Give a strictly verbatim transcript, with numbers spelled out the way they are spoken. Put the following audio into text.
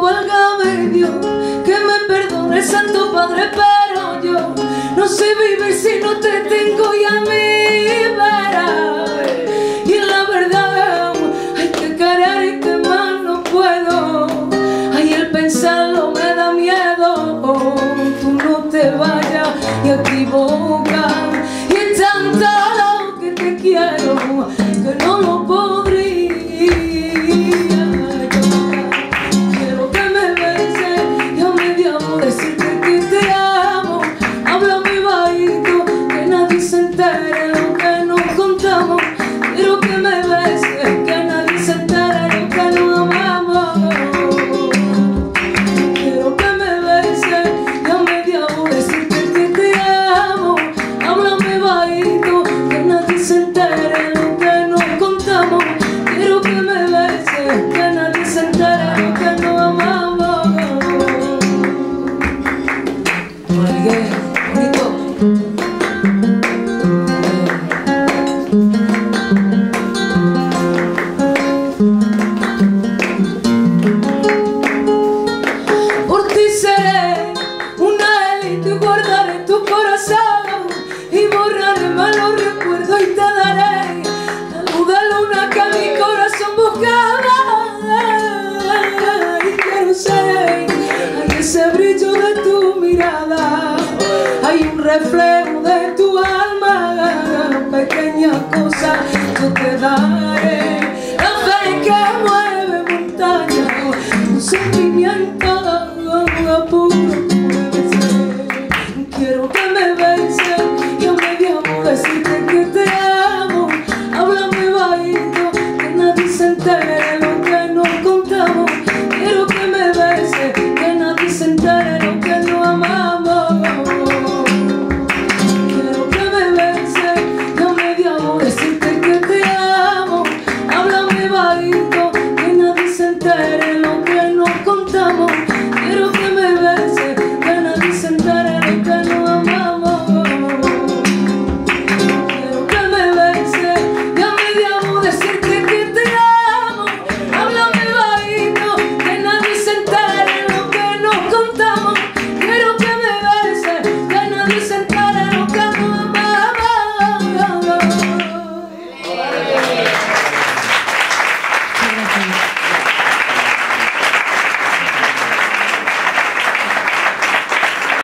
válgame Dios, que me perdone el Santo Padre, pero yo no sé vivir si no te tengo y a mí verás. Y en la verdad hay que querer y que más no puedo. Ay, el pensarlo me da miedo. Tú no te vayas y equivocas. Y es tanta lo que te quiero que no lo podría. Quiero que me beses y a media voz decirte que te amo. Háblame bajito, que nadie se entere lo que nos contamos. Quiero que me beses, que nadie se entere lo que nos amamos. Quiero que me beses y a media voz decirte que te amo. Háblame bajito, que nadie se entere lo que nos contamos. Quiero que me beses, que nadie se entere lo que nos amamos. Oye, bonito. Por ti seré una élite y guardaré tu corazón y borraré malos recuerdos y te daré la luz de luna que mi corazón buscaba. Y quiero ser, hay ese brillo de tu mirada, hay un reflejo de tu alma, pequeña cosa yo te daré, la fe que mueve montañas, un sentimiento